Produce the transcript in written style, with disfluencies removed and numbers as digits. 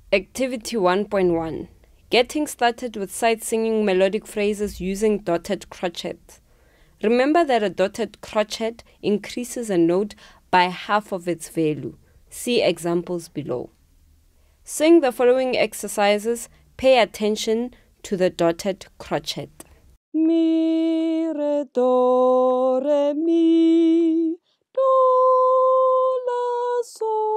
Activity 1.1. Getting started with sight singing melodic phrases using dotted crotchet. Remember that a dotted crotchet increases a note by half of its value. See examples below. Sing the following exercises. Pay attention to the dotted crotchet. Mi, re, do, re, mi, do, la, sol.